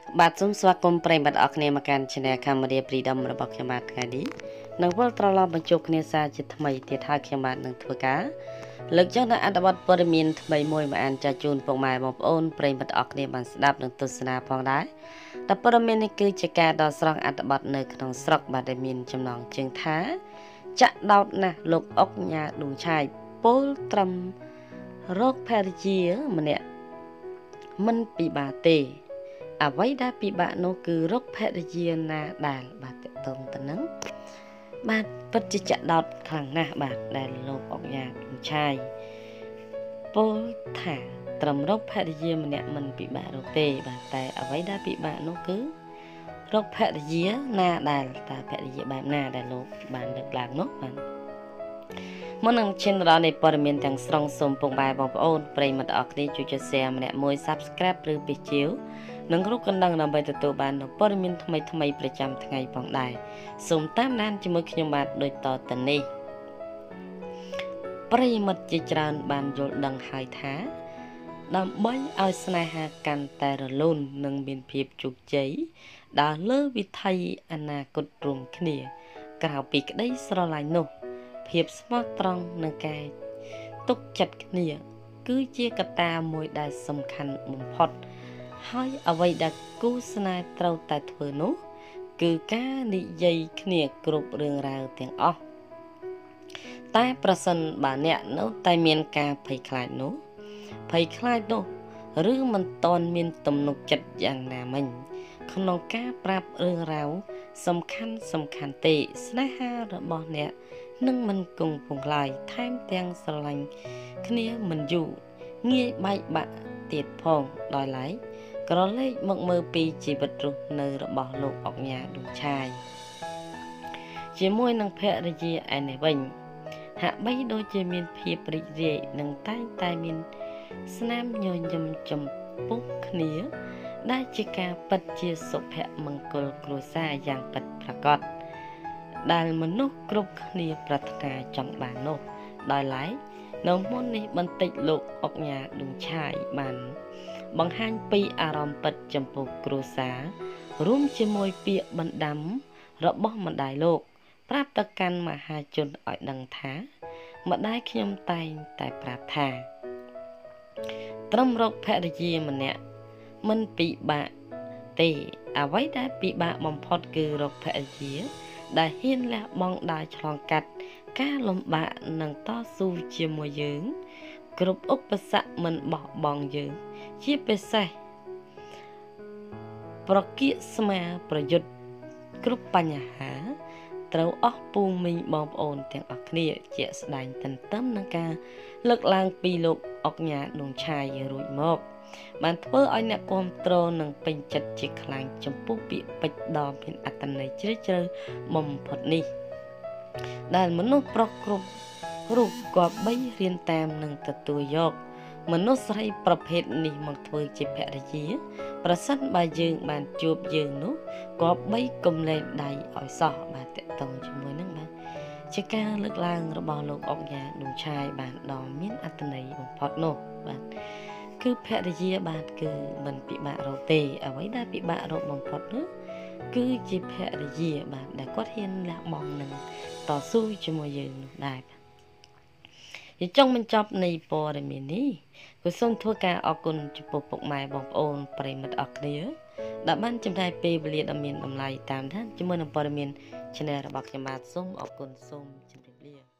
បាទសូមស្វាគមន៍ប្រិយមិត្តអរគ្នាមកកាន់ Channel Cambodia Freedom របស់ខ្ញុំបាទថ្ងៃនេះនឹងវិលត្រឡប់បញ្ជោគគ្នាសារជាថ្មីទៀតហើយខ្ញុំបាទនឹងធ្វើការលើកយកនៅអត្ថបទព័ត៌មានថ្មីមួយមកអានចាជូនពុកម៉ែបងប្អូនប្រិយមិត្តអរគ្នាបានស្ដាប់និងទស្សនាផងដែរតែព័ត៌មាននេះគឺជាការដកស្រង់អត្ថបទនៅក្នុងស្រុកបាទដែលមានចំណងជើងថាចាក់ដោតណាស់លោកអុកញ៉ាឌុងឆាយពលត្រឹមរោគភរិយាម្នាក់មិនពិបាកទេអ្វីដែលពិបាកនោះគឺរោគភរិយាណាដែលបាទតទៅទៅនឹងបាទពិតជាចាក់ដោតខ្លាំងណាស់បាទដែលលោកអុកញ៉ាឌុងឆាយពលថាត្រឹមរោគភរិយាម្នាក់មិនពិបាករោគទេបាទតែអ្វីដែលពិបាកនោះគឺរោគភរិយាណាដែលតើភរិយាបែបណាដែលលោកបានលើកឡើងនោះបាទមុននឹងឈានទៅដល់នៃព័ត៌មានទាំងស្រុងសូមពុកម៉ែបងប្អូនប្រិយមិត្តអរគ្នាជួយចុច Share ម្នាក់មួយ Subscribe ឬពីជាវនិងរូបកណ្ដឹងដើម្បីទទួលបាននូវព័ត៌មានថ្មីៗប្រចាំថ្ងៃផងដែរសូមតាមដានជាមួយខ្ញុំបាទដូចតទៅនេះប្រិយមិត្តជាច្រើនបានយល់ដឹងហើយថាដើម្បីឲ្យស្នេហាកាន់តែរលូននិងមានភាពជោគជ័យដើរលើវិថីអនាគតរួមគ្នាក្រៅពីក្តីស្រឡាញ់នោះភាពស្មោះត្រង់និងការទុកចិត្តគ្នាគឺជាកត្តាមួយដែលសំខាន់បំផុតហើយអ្វីដែលគូស្នេហ៍ត្រូវតែធ្វើនោះគឺការនិយាយគ្នាគ្រប់រឿងរ៉ាវទាំងអស់តែប្រសិនបើអ្នកនៅតែមានការភ័យខ្លាចនោះឬមិនទាន់មានទំនុកចិត្តយ៉ាងណាមិញក្នុងការប្រាប់រឿងរ៉ាវសំខាន់ទេស្នេហារបស់អ្នកនឹងមិនគង់ពង្រឡើយថែមទាំងស្រឡាញ់គ្នាមិនយូរងាយបែកបាក់ទៀតផងដោយឡែកក្រឡេកមកមើលពីជីវិតរស់នៅរបស់លោកអុកញ៉ាឌុងឆាយជាមួយនឹងភរិយាឯនេះវិញហាក់បីដូចជាមានភាពរីករាយនិងតែងតែមានស្នាមញញឹមចំពោះគ្នាដែលជាការពិតជាសុភមង្គលគ្រួសារយ៉ាងពិតប្រាកដដែលមនុស្សគ្រប់គ្នាប្រាថ្នាចង់បាននោះដោយឡែកនៅមុននេះបន្តិចលោកអុកញ៉ាឌុងឆាយបានបង្ហាញពីអារម្មណ៍ពិតចំពោះគ្រួសាររួមជាមួយពាក្យបណ្ដាំរបស់ម្ដាយលោកប្រាប់ទៅកាន់មហាជនឲ្យដឹងថាម្ដាយខ្ញុំតែងតែប្រាប់ថាត្រឹមរកភរិយាម្នាក់មិនពិបាកទេអ្វីដែលពិបាកបំផុតគឺរកភរិយាដែលហ៊ានលះបង់ដើរឆ្លងកាត់ការលំបាកនិងតស៊ូជាមួយយើងគ្រប់ឧបសគ្គមិនបោះបង់យើងជាពិសេសប្រគៀកស្មាប្រយុទ្ធគ្រប់បញ្ហាត្រូវអស់ពូមីងបងប្អូនទាំងអស់គ្នាជាស្ដែងទន្ទឹមនឹងការលើកឡើងពីលោកអុកញ៉ាឌុងឆាយរួចមកបានធ្វើឲ្យអ្នកគាំទ្រនិងពេញចិត្តជាខ្លាំងចំពោះពាក្យពេចន៍ដ៏មានអត្ថន័យជ្រាលជ្រៅបំផុតនេះដែលមនុស្សប្រុសគ្រប់រូបក៏បីរៀនតាមនិងទទួលយកមនុស្សស្រីប្រភេទនេះមកធ្វើជាភរិយាប្រសិនបើយើងបានជួបយើងនោះក៏បីកុំលែងដៃឲ្យសោះបាទតកតងជាមួយនឹងបាទជាការលើកឡើងរបស់លោកអុកញ៉ាឌុងឆាយបានដ៏មានអត្ថន័យបំផុតនោះបាទគឺភរិយាបាទគឺមិនពិបាករកទេអ្វីដែលពិបាករកបំផុតនោះគឺជាភរិយាបាទដែលគាត់ហ៊ានលះបង់នឹងតស៊ូជាមួយយើងនោះដែរជាចុងបញ្ចប់នៃព័ត៌មាននេះគឺសូមធ្វើការអរគុណចំពោះពុកម៉ែបងប្អូនប្រិយមិត្តអរគ្នាដែលបានចំណាយពេលវេលាដ៏មានតម្លៃតាមដានជាមួយនឹងព័ត៌មាន Channel របស់ខ្ញុំបាទសូមអរគុណសូមជម្រាបលា